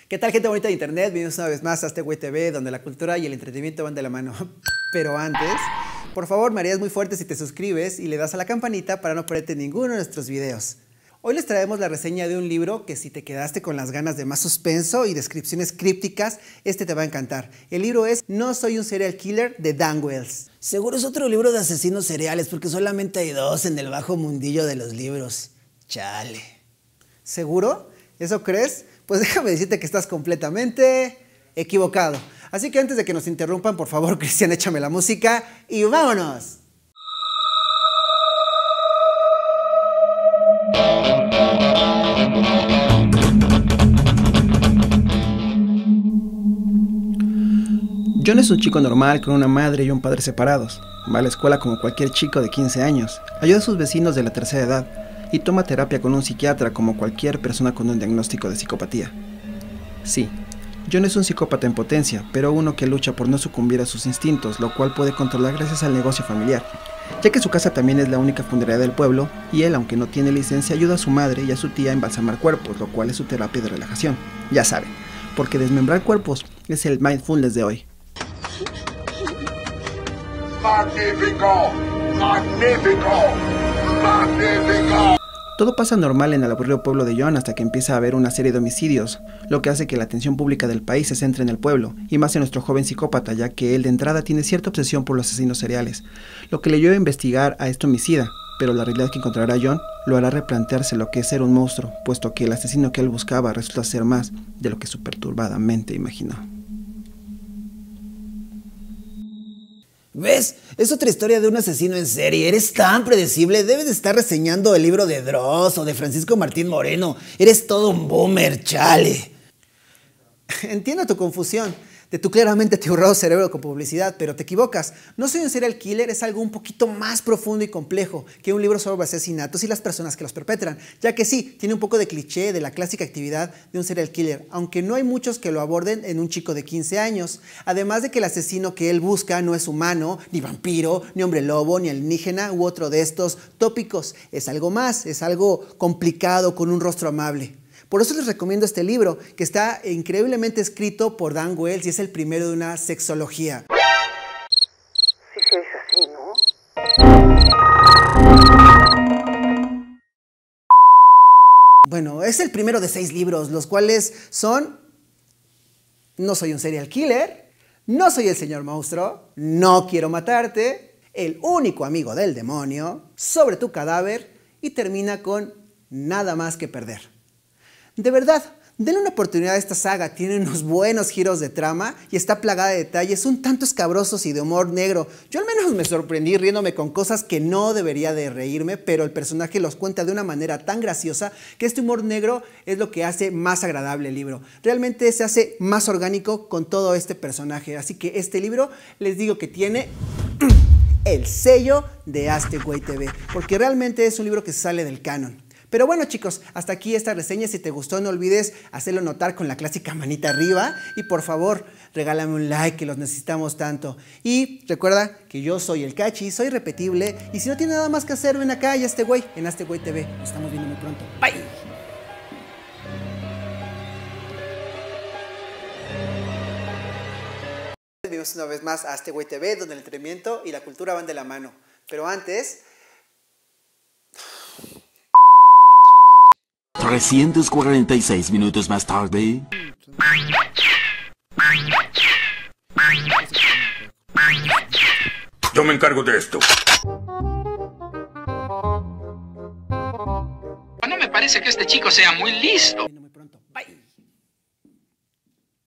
¿Qué tal, gente bonita de internet? Bienvenidos una vez más a Aztec Güey TV, donde la cultura y el entretenimiento van de la mano. Pero antes, por favor, me harías muy fuerte si te suscribes y le das a la campanita para no perderte ninguno de nuestros videos. Hoy les traemos la reseña de un libro que si te quedaste con las ganas de más suspenso y descripciones crípticas, este te va a encantar. El libro es No soy un serial killer, de Dan Wells. Seguro es otro libro de asesinos seriales, porque solamente hay dos en el bajo mundillo de los libros. Chale. ¿Seguro? ¿Eso crees? Pues déjame decirte que estás completamente equivocado. Así que antes de que nos interrumpan, por favor, Cristian, échame la música y ¡vámonos! John es un chico normal con una madre y un padre separados. Va a la escuela como cualquier chico de 15 años, ayuda a sus vecinos de la tercera edad y toma terapia con un psiquiatra como cualquier persona con un diagnóstico de psicopatía. Sí, John es un psicópata en potencia, pero uno que lucha por no sucumbir a sus instintos, lo cual puede controlar gracias al negocio familiar, ya que su casa también es la única funeraria del pueblo y él, aunque no tiene licencia, ayuda a su madre y a su tía a embalsamar cuerpos, lo cual es su terapia de relajación. Ya saben, porque desmembrar cuerpos es el mindfulness de hoy. ¡Magnífico! ¡Magnífico! ¡Magnífico! Todo pasa normal en el aburrido pueblo de John hasta que empieza a haber una serie de homicidios, lo que hace que la atención pública del país se centre en el pueblo, y más en nuestro joven psicópata, ya que él de entrada tiene cierta obsesión por los asesinos seriales, lo que le lleva a investigar a este homicida, pero la realidad que encontrará John lo hará replantearse lo que es ser un monstruo, puesto que el asesino que él buscaba resulta ser más de lo que su perturbada mente imaginó. ¿Ves? Es otra historia de un asesino en serie. Eres tan predecible. Debes de estar reseñando el libro de Dross o de Francisco Martín Moreno. Eres todo un boomer, chale. Entiendo tu confusión de tu claramente atiborrado cerebro con publicidad, pero te equivocas. No soy un serial killer es algo un poquito más profundo y complejo que un libro sobre asesinatos y las personas que los perpetran, ya que sí, tiene un poco de cliché de la clásica actividad de un serial killer, aunque no hay muchos que lo aborden en un chico de 15 años. Además de que el asesino que él busca no es humano, ni vampiro, ni hombre lobo, ni alienígena u otro de estos tópicos. Es algo más, es algo complicado con un rostro amable. Por eso les recomiendo este libro, que está increíblemente escrito por Dan Wells y es el primero de una sexología. Sí se dice así, ¿no? Bueno, es el primero de 6 libros, los cuales son No soy un serial killer, No soy el señor monstruo, No quiero matarte, El único amigo del demonio, Sobre tu cadáver y termina con Nada más que perder. De verdad, denle una oportunidad a esta saga, tiene unos buenos giros de trama y está plagada de detalles un tanto escabrosos y de humor negro. Yo al menos me sorprendí riéndome con cosas que no debería de reírme, pero el personaje los cuenta de una manera tan graciosa que este humor negro es lo que hace más agradable el libro. Realmente se hace más orgánico con todo este personaje, así que este libro les digo que tiene el sello de Aztec Güey TV, porque realmente es un libro que sale del canon. Pero bueno, chicos, hasta aquí esta reseña. Si te gustó, no olvides hacerlo notar con la clásica manita arriba y por favor, regálame un like, que los necesitamos tanto. Y recuerda que yo soy el Cachi, soy repetible y si no tienes nada más que hacer, ven acá y Aztec Güey en Aztec Güey TV. Nos estamos viendo muy pronto. Bye. Bienvenidos una vez más a Aztec Güey TV, donde el entretenimiento y la cultura van de la mano. Pero antes... 346 minutos más tarde. Yo me encargo de esto. No me parece que este chico sea muy listo.